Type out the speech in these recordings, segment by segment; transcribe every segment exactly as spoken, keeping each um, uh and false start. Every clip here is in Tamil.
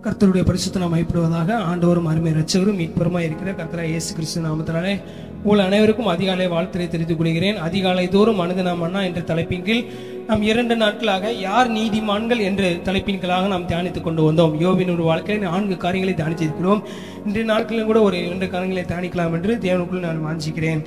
கர்த்தருடைய பரிசுத்த நாம் மகிமைப்படுவதாக. ஆண்டவரும் அருமை இரட்சகரும் மீட்பருமாய் இருக்கிற கர்த்தராகிய இயேசு கிறிஸ்து நாமத்தினாலே உங்கள் அனைவருக்கும் அதிகாலை வாழ்த்துரை தெரிவித்துக் கொள்கிறேன். அதிகாலை தோறும் அனுதின மன்னா என்ற தலைப்பின் கீழ் நாம் இரண்டு நாட்களாக யார் நீதிமான்கள் என்ற தலைப்பின் கீழாக நாம் தியானித்துக் கொண்டு வந்தோம். யோபின் ஒரு வாழ்க்கையில் நான்கு காரியங்களை தியானித்திருக்கிறோம். இன்றைய நாட்களிலும் கூட ஒரு இரண்டு காரியங்களை தியானிக்கலாம் என்று தேவனுக்குள் நான் வாஞ்சிக்கிறேன்.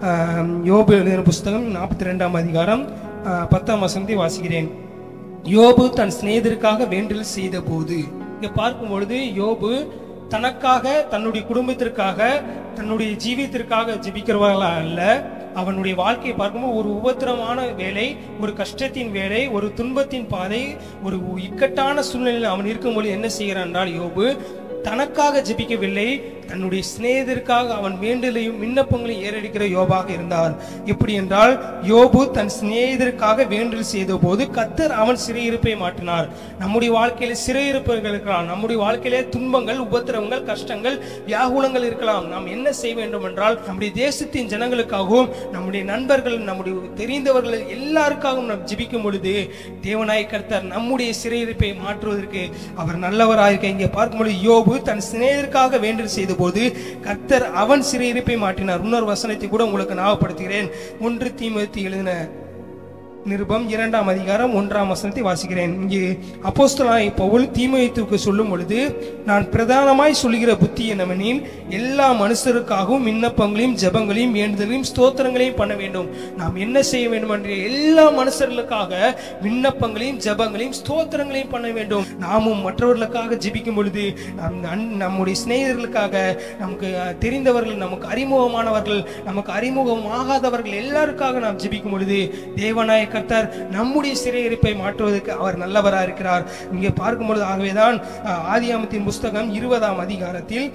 யோபு எழுதின புஸ்தகம் நாற்பத்தி ரெண்டாம் அதிகாரம் பத்தாம் வசனத்தை வாசிக்கிறேன். யோபு தன் சிநேகிதருக்காக வேண்டல் செய்த போது, இங்க பார்க்கும் பொழுது யோபு தனக்காக, தன்னுடைய குடும்பத்திற்காக, தன்னுடைய ஜீவியத்திற்காக ஜெபிக்கிறவர்களா அல்ல. அவனுடைய வாழ்க்கையை பார்க்கும்போது ஒரு உபத்திரமான வேலை, ஒரு கஷ்டத்தின் வேலை, ஒரு துன்பத்தின் பாதை, ஒரு இக்கட்டான சூழ்நிலையில் அவன் இருக்கும்போது என்ன செய்கிறான் என்றால், யோபு தனக்காக ஜெபிக்கவில்லை, தன்னுடைய சிநேகிதருக்காக அவன் வேண்டலையும் விண்ணப்பங்களையும் ஏறடிக்கிற யோபாக இருந்தார். எப்படி என்றால், யோபு தன் சிநேகிதருக்காக வேண்டல் செய்த போது கர்த்தர் அவன் சிறையிருப்பை மாற்றினார். நம்முடைய வாழ்க்கையில சிறையிருப்புகள் இருக்கலாம், நம்முடைய வாழ்க்கையிலே துன்பங்கள், உபத்திரவங்கள், கஷ்டங்கள், வியாகுலங்கள் இருக்கலாம். நாம் என்ன செய்ய வேண்டும் என்றால், நம்முடைய தேசத்தின் ஜனங்களுக்காகவும், நம்முடைய நண்பர்கள், நம்முடைய தெரிந்தவர்கள் எல்லாருக்காகவும் நாம் ஜெபிக்கும் பொழுது தேவனாய் கர்த்தர் நம்முடைய சிறையிருப்பை மாற்றுவதற்கு அவர் நல்லவராயிருக்க. இங்கே பார்க்கும்போது யோபு தன் சிநேகிதருக்காக வேண்டல் செய்த போது கர்த்தர் அவன் சிறையிருப்பை மாற்றினார். இன்னொரு வசனத்தை கூட உங்களுக்கு ஞாபகப்படுத்துகிறேன். ஒன்று தீமோத்தேயு எழுதின நிருபம் இரண்டாம் அதிகாரம் ஒன்றாம் வசனத்தை வாசிக்கிறேன். இங்கே அப்போஸ்தலனாகிய பவுல் தீமோத்தேயுவுக்கு சொல்லும் பொழுது, நான் பிரதானமாய் சொல்லுகிற புத்தி என்னவெனில், எல்லா மனுஷருக்காகவும் விண்ணப்பங்களையும் ஜெபங்களையும் வேண்டுதலையும் ஸ்தோத்திரங்களையும் பண்ண வேண்டும். நாம் என்ன செய்ய வேண்டும் என்ற எல்லா மனுஷர்களுக்காக விண்ணப்பங்களையும் ஜெபங்களையும் ஸ்தோத்திரங்களையும் பண்ண வேண்டும். நாமும் மற்றவர்களுக்காக ஜெபிக்கும் பொழுது, நம்முடைய சிநேகிதர்களுக்காக, நமக்கு தெரிந்தவர்கள், நமக்கு அறிமுகமானவர்கள், நமக்கு அறிமுகமாகாதவர்கள் எல்லாருக்காக நாம் ஜெபிக்கும் பொழுது தேவனாய கர்த்தர் நம்முடைய சிறையிருப்பை மாற்றுவதற்கு அவர் நல்லவராக இருக்கிறார். இங்கே பார்க்கும்பொழுது ஆகவேதான் ஆதியாகமத்தின் புஸ்தகம் இருபதாம் அதிகாரத்தில்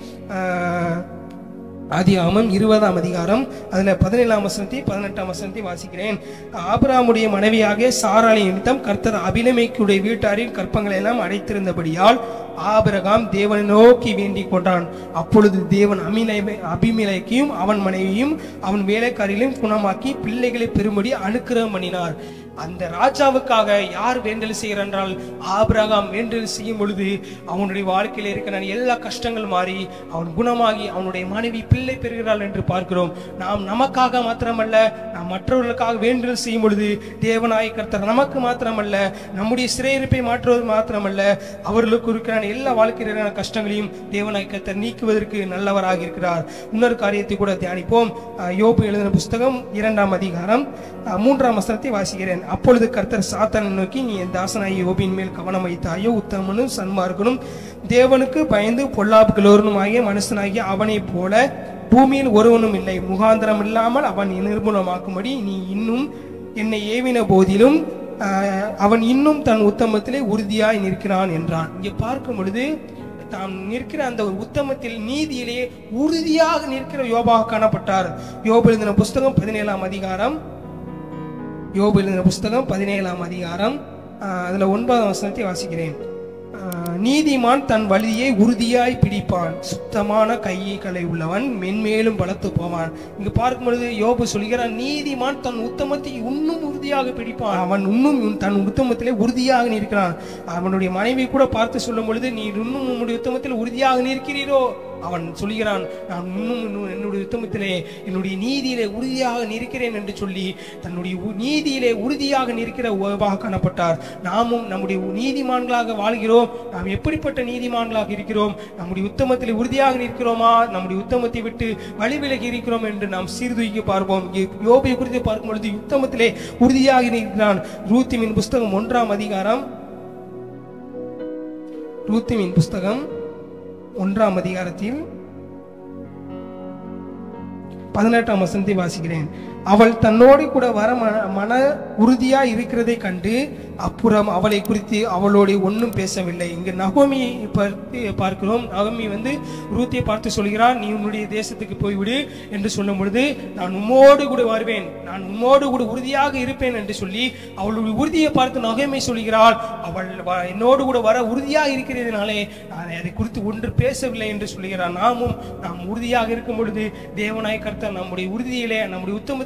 ஆதியாகமம் இருபதாம் அதிகாரம் அதுல பதினேழாம் வசனத்தை பதினெட்டாம் வசனத்தை வாசிக்கிறேன். ஆபிரகாமுடைய மனைவியாக சாராளை நிமித்தம் கர்த்தர் அபிமெலேக்குடைய வீட்டாரின் கற்பங்களை எல்லாம் அடைத்திருந்தபடியால் ஆபிரகாம் தேவனை நோக்கி வேண்டிக் கொண்டான். அப்பொழுது தேவன் அபிமெலேக்கையும் அவன் மனைவியும் அவன் வேலைக்காரிகளையும் குணமாக்கி பிள்ளைகளை பெறும்படி அனுக்கிரகம் பண்ணினார். அந்த ராஜாவுக்காக யார் வேண்டல் செய்கிறார் என்றால், ஆபிரகாம் வேண்டல் செய்யும் பொழுது அவனுடைய வாழ்க்கையில் இருக்கிற எல்லா கஷ்டங்கள் மாறி அவன் குணமாகி அவனுடைய மனைவி பிள்ளை பெறுகிறாள் என்று பார்க்கிறோம். நாம் நமக்காக மாத்திரமல்ல, நாம் மற்றவர்களுக்காக வேண்டல் செய்யும் பொழுது தேவனாய கர்த்தர் நமக்கு மாத்திரமல்ல, நம்முடைய சிறையிருப்பை மாற்றுவது மாத்திரமல்ல, அவர்களுக்கு இருக்கிற எல்லா வாழ்க்கையிலான கஷ்டங்களையும் தேவனாய கர்த்தர் நீக்குவதற்கு நல்லவராக இருக்கிறார். இன்னொரு காரியத்தை கூட தியானிப்போம். யோபு எழுதின புஸ்தகம் இரண்டாம் அதிகாரம் மூன்றாம் வசனத்தை வாசிக்கிறேன். அப்பொழுது கர்த்தர் சாத்தானை நோக்கி, நீ என் தாசனாகிய யோபின் மேல் கவனம் வைத்தாயோ, உத்தமனும் சன்மார்க்கனும் தேவனுக்கு பயந்து பொல்லாப்புகளோரும் ஆகிய மனுஷனாகிய அவனை போல பூமியில் ஒருவனும் இல்லை. முகாந்திரம் இல்லாமல் அவன் நிர்மூலமாக்கும்படி நீ இன்னும் என்னை ஏவின போதிலும் அவன் இன்னும் தன் உத்தமத்திலே உறுதியாய் நிற்கிறான் என்றான். இங்கே பார்க்கும் பொழுது தாம் நிற்கிற அந்த உத்தமத்தில், நீதியிலேயே உறுதியாக நிற்கிற யோபாக காணப்பட்டார். யோபு எழுதின புஸ்தகம் பதினேழாம் அதிகாரம் யோபு எழுதின புஸ்தகம் பதினேழாம் அதிகாரம் அதுல ஒன்பதாம் வசனத்தை வாசிக்கிறேன். நீதிமான் தன் வழியை உறுதியாய் பிடிப்பான், சுத்தமான கைகளை உள்ளவன் மென்மேலும் பலத்து போவான். இங்கு பார்க்கும் பொழுது யோபு சொல்கிறான், நீதிமான் தன் உத்தமத்தை இன்னும் உறுதியாக பிடிப்பான். அவன் இன்னும் தன் உத்தமத்திலே உறுதியாக நிற்கிறான். அவனுடைய மனைவி கூட பார்த்து சொல்லும் பொழுது, நீ இன்னும் உன்னுடைய உத்தமத்தில் உறுதியாக நிற்கிறீரோ? அவன் சொல்கிறான், நான் இன்னும் என்னுடைய உத்தமத்திலே, என்னுடைய நீதியிலே உறுதியாக நிற்கிறேன் என்று சொல்லி தன்னுடைய நீதியிலே உறுதியாக நிற்கிற யோபாக காணப்பட்டார். நாமும் நம்முடைய நீதிமான்களாக வாழ்கிறோம். நாம் எப்படிப்பட்ட நீதிமான்களாக இருக்கிறோம்? நம்முடைய உத்தமத்திலே உறுதியாக நிற்கிறோமா? நம்முடைய உத்தமத்தை விட்டு வழி விலகி இருக்கிறோம் என்று நாம் சீர்தூக்கி பார்ப்போம். யோபை குறித்து பார்க்கும் பொழுது உத்தமத்திலே உறுதியாக நிற்கிறான். ரூத்திமின் புஸ்தகம் ஒன்றாம் அதிகாரம் ரூத்திமின் புஸ்தகம் ஒன்றாம் அதிகாரத்தில் பதினெட்டாம் வசனத்தை வாசிக்கிறேன். அவள் தன்னோடு கூட வர மன உறுதியா இருக்கிறதை கண்டு அப்புறம் அவளை குறித்து அவளோடு ஒன்றும் பேசவில்லை. இங்கு நகோமி பார்க்கிறோம். நகோமி வந்து ரூத்தியை பார்த்து சொல்கிறார், நீ உன்னுடைய தேசத்துக்கு போய்விடு என்று சொல்லும் பொழுது, நான் உம்மோடு கூட வருவேன், நான் உம்மோடு கூட உறுதியாக இருப்பேன் என்று சொல்லி அவளுடைய உறுதியை பார்த்து நகோமி சொல்கிறாள், அவள் என்னோடு கூட வர உறுதியாக இருக்கிறதுனாலே நான் அதை குறித்து ஒன்று பேசவில்லை என்று சொல்கிறார். நாமும் நாம் உறுதியாக இருக்கும் பொழுது தேவனாய் கர்த்தர் நம்முடைய உறுதியிலே, நம்முடைய உத்தமத்தில்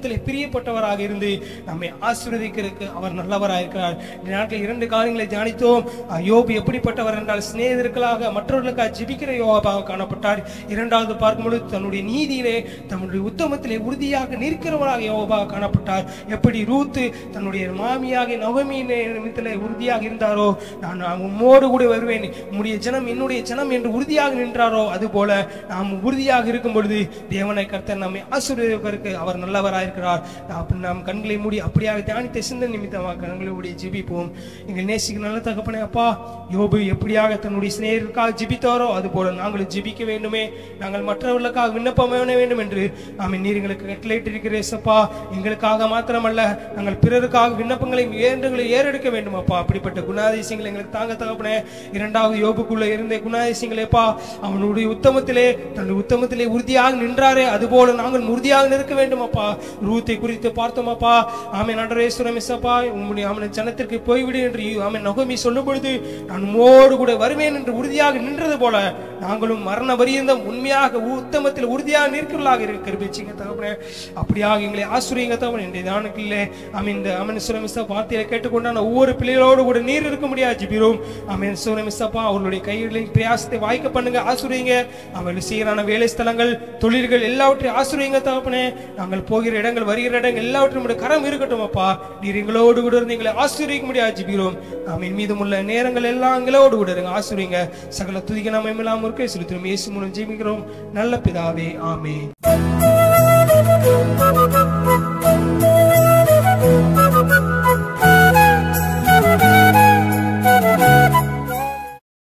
உத்தமத்திலே பிரியப்பட்டவராக இருந்து நம்மை ஆசீர்வதிக்கிறதுக்கு அவர் நல்லவராக இருக்கிறார். இந்த நாட்டில் இரண்டு காரியங்களை தியானித்தோம். யோபு எப்படிப்பட்டவர் என்றால் சிநேகிதர்களாக மற்றவர்களுக்காக ஜெபிக்கிற யோபாக காணப்பட்டார். இரண்டாவது பார்க்கும்பொழுது தன்னுடைய நீதியிலே தன்னுடைய உத்தமத்திலே உறுதியாக நிற்கிறவராக யோபாக காணப்பட்டார். எப்படி ரூத்து தன்னுடைய மாமியாக நவமியின் நிமித்தத்திலே உறுதியாக இருந்தாரோ, நான் உம்மோடு கூட வருவேன், உம்முடைய ஜனம் என்னுடைய ஜனம் என்று உறுதியாக நின்றாரோ, அதுபோல நாம் உறுதியாக இருக்கும் பொழுது தேவனை கர்த்தர் நம்மை ஆசீர்வதிப்பதற்கு அவர் நல்லவராயிருக்கிறார். நாம் கண்களை மூடி அப்படியாக தியானித்த சிந்தனை நிமித்தமாக கண்களை மூடி ஜெபிப்போம். எங்கள் நேசிக்க நல்ல தகப்பனே, அப்பா, யோபு எப்படியாக தன்னுடைய சிநேகிதருக்காக ஜெபித்தாரோ அதுபோல நாங்களும் ஜெபிக்க வேண்டுமே, நாங்கள் மற்றவர்களுக்காக விண்ணப்பம் பண்ண வேண்டும் என்று நாம் நீர் எங்களுக்கு கட்டளையிட்டிருக்கிறேசப்பா. எங்களுக்காக மாத்திரமல்ல, நாங்கள் பிறருக்காக விண்ணப்பங்களை வேண்டுகளை ஏறெடுக்க வேண்டும் அப்பா. அப்படிப்பட்ட குணாதிசயங்களை எங்களுக்கு தாங்க தகப்பனே. இரண்டாவது யோபுக்குள்ள இருந்த குணாதிசயங்களேப்பா, அவனுடைய உத்தமத்திலே தன்னுடைய உத்தமத்திலே உறுதியாக நின்றாரே, அதுபோல நாங்கள் உறுதியாக நிற்க வேண்டும் அப்பா. ரூத்தை குறித்து பார்த்தோம் அப்பா. ஆமென் ஆண்டவரேஸ்வரம் இசப்பா, உம்முடைய அவனை ஜனத்திற்கு போய்விடு என்று ஆமென் நகோமி சொல்லும் பொழுது நான் உம்மோடு கூட வருவேன் என்று உறுதியாக நின்றது போல நாங்களும் மரண பரியந்தம் உண்மையாக உத்தமத்தில் உறுதியாக நிற்கிறவர்களாக இருக்கிறீங்க தகப்பனே. அப்படியாக எங்களை ஆசீர்வதிங்க தகப்பனே. இன்றைய தியானத்திலே ஆமென் இந்த ஆமென் சுரமிஸ்தா வார்த்தையை கேட்டுக்கொண்டான ஒவ்வொரு பிள்ளைகளோடு கூட நீர் இருக்க முடியாது ஜெபிக்கிறோம். ஆமென் சுரமிஸ்தப்பா, அவர்களுடைய கைகளின் பிரயாசத்தை வாய்க்க பண்ணுங்க, ஆசீர்வதிங்க. அவர்கள் சீரான வேலை ஸ்தலங்கள், தொழில்கள் எல்லாவற்றையும் ஆசீர்வதிங்க தகப்பனே. நாங்கள் போகிற இடங்கள், வருகிற இடங்கள் எல்லாவற்றையும் நம்முடைய கரம் இருக்கட்டும் அப்பா. நீர் எங்களோடு கூட இருந்து எங்களை ஆசீர்வதிக்க முடியாது ஜெபிக்கிறோம். ஆமென். மீதமுள்ள நேரங்கள் எல்லாம் எங்களோடு கூட இருங்க, ஆசீர்வதிங்க. சகல துதிக்க நாம எல்லாம் இருக்க செலுத்தும் இயேசு மூலம் ஜெபிக்கிறோம் நல்ல பிதாவே, ஆமென்.